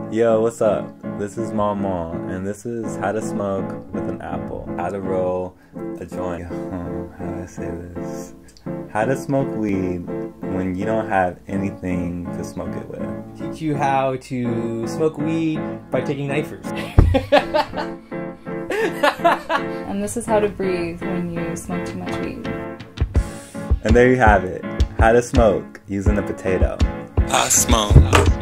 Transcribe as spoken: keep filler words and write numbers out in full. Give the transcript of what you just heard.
Yo, what's up? This is Maal Maal, and this is how to smoke with an apple. How to roll a joint. Yo, how do I say this? How to smoke weed when you don't have anything to smoke it with. Teach you how to smoke weed by taking knifers. And this is how to breathe when you smoke too much weed. And there you have it. How to smoke using a potato. I smoke.